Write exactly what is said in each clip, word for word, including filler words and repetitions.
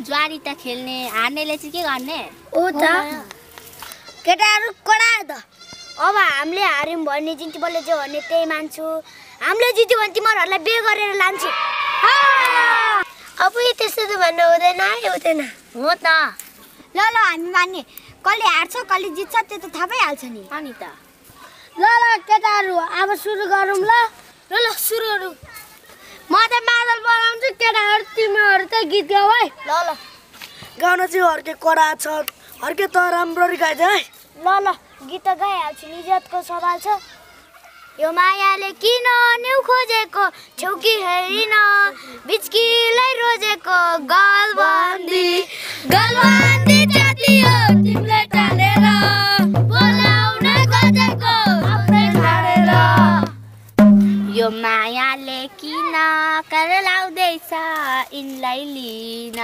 ज्वारी त खेल्ने हार्नेले चाहिँ के गर्ने ओ त केटाहरु कडा त अब हामीले हार्यौं भन्ने जिन्तीबलले जे भन्ने त्यही मान्छु हामीले जित्यो भने तिमीहरुलाई बे गरेर लान्छु अब यो त्यस्तो त भन्नु हुँदैन हुँदैन हो त ल ल हामी मान्ने कसले हार्छ कसले जित्छ त्यो त थाहा भइहाल्छ नि अनि त ल ल केटाहरु अब सुरु गरौँ ल ल ल सुरु गरौँ म त मादल बनाउँछु केटाहरु तिमीहरु त गीत गाऊ है ल ल गाउन चाहिँ हर्के कडा छ हर्के त राम्ररी गाइज है ल ल गीत त गाइहाल्छु निजतको सवाल छ यो मायाले किन न्यु खोजेको छौकी हेरिन बिचकीलाई रोजेको गलबन्दी गलबन्दी जातियो तिमीले टालेर बोलाउन खोजेको आफ्नै छाडेर यो मायाले किन कर लाउँदैछ यिनलाई लिन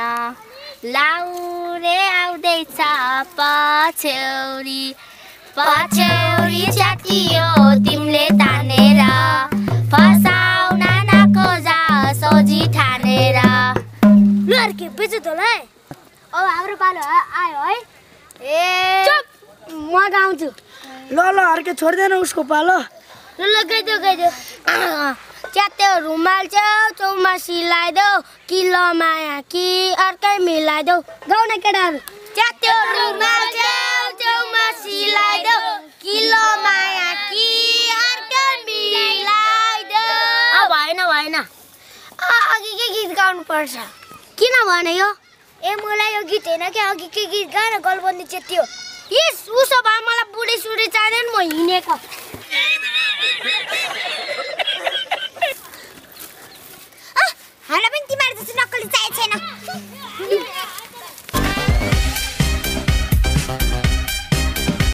लाउरे आउँदैछ पछ्यौरी पछ्यौरी च्यातियो तिमीले तानेर फसाउन नखोज सोझी ठानेर ल अर्के बेच्यो त ल अब हाम्रो पालो आयो है ए चुप म गाउँछु ल ल हर्के छोड्दैन उसको पालो ल ल गाइदेऊ गाइदेऊ च्यात्यो रुमाल च्याउ चौमा सिलाइदेऊ किलो माया कि अर्कै मिलाइदेऊ गाउँ न केटाहरु च्यात्यो रुमाल च्याउ चौमा सिलाइदेऊ किलो माया कि अर्कै मिलाइदेऊ आ भएन भएन अघि के गीत गाउनु पर्छ किन भने यो ए मलाई यो गीत हैन के अघि के गीत गाएर गलबन्दी च्यात्यो यस उसो भए मलाई बुढी सुडी चाहिँदैन म हिँडेको